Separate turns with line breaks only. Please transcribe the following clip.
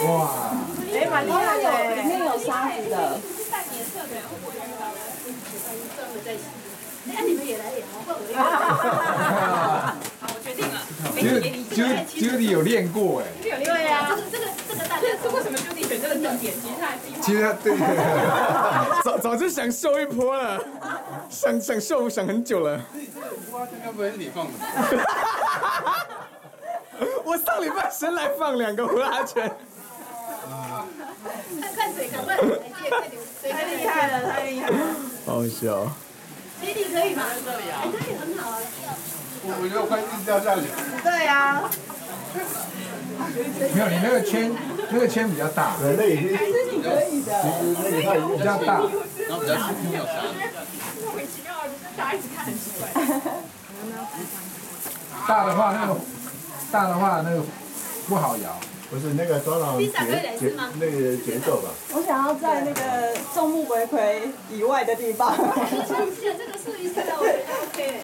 哇，
哎，蛮厉害的，里面有沙子的。
半年测的，会不会遇到专门在洗？那你们也来演哦，会不会？好，我决定了，没题给你。
Judy 有练过哎。
对呀，这个大家是为什么 Judy 选这个正点？
其实他对，早就想秀一波了，想秀想很久了。
该不会是你放的？
我上礼拜先来放2个呼啦圈。
看谁赶快来接，快点！
太厉害了，太厉害了！
好笑。
Lady 可以吗？哎，他也很好啊。
我觉得我快硬掉下去。
对呀。
没有，你那个圈比较大。
对，那已经
还是你可以的。
其实那个它已经
比较大。
然后比较轻，没有沙。
莫名其妙，大家一直看很奇怪。
大的话那个不好摇。
不是那个多少那个节奏吧？
我想要在那个众目睽睽以外的地方。
这个试一试啊，我觉得 OK。